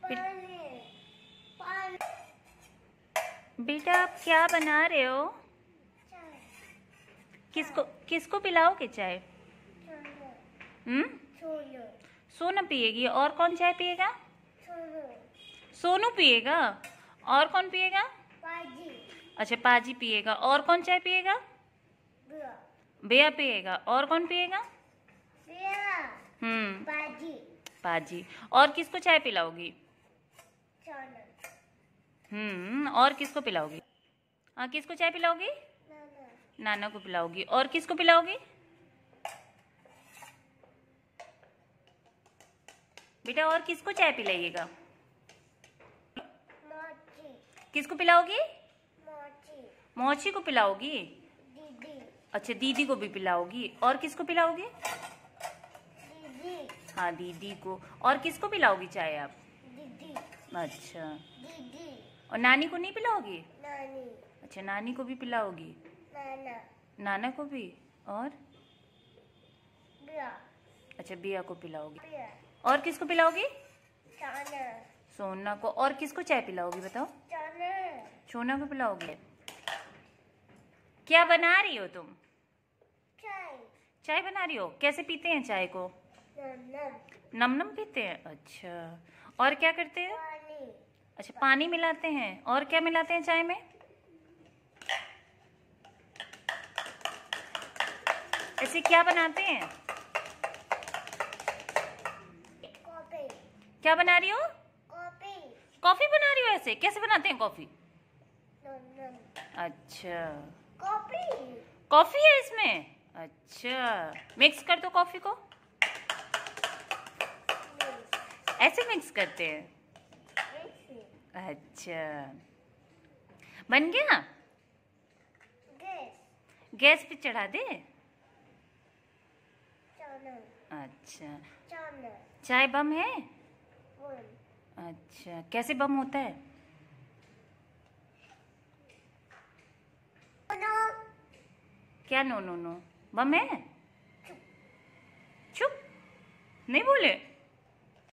बेटा आप क्या बना रहे हो? किसको किसको पिलाओगे चाय? सोनू पिएगी। और कौन चाय पिएगा? सोनू पिएगा। और कौन पिएगा? अच्छा पाजी पिएगा। और कौन चाय पिएगा? बेया पिएगा। और कौन पिएगा? पाजी। और किसको चाय पिलाओगी? और किसको पिलाओगी? हाँ किसको चाय पिलाओगी? नाना को पिलाओगी। और किसको पिलाओगी? बेटा और किसको चाय पिलाइएगा? किसको पिलाओगी? मौची को पिलाओगी। अच्छा दीदी को भी पिलाओगी। और किसको पिलाओगी? हाँ दीदी को। और किसको पिलाओगी चाय आप? अच्छा और नानी को नहीं पिलाओगी? अच्छा नानी को भी पिलाओगी। नाना को भी। और अच्छा बिया को पिलाओगी। और किसको पिलाओगी? सोना को। और किसको चाय पिलाओगी बताओ? सोना को पिलाओगी। क्या बना रही हो तुम? चाय बना रही हो। कैसे पीते हैं चाय को? नम नम पीते हैं। अच्छा और क्या करते हैं? अच्छा पानी मिलाते हैं। और क्या मिलाते हैं चाय में? ऐसे क्या बनाते हैं? क्या बना रही हो? कॉफी बना रही हो। ऐसे कैसे बनाते हैं कॉफी? अच्छा कॉफी है इसमें। अच्छा मिक्स कर दो कॉफी को। ऐसे मिक्स करते हैं। अच्छा बन गया। गैस पे चढ़ा दे। अच्छा चाय बम है। अच्छा कैसे बम होता है? क्या नो नो नो बम है? चुप नहीं बोले।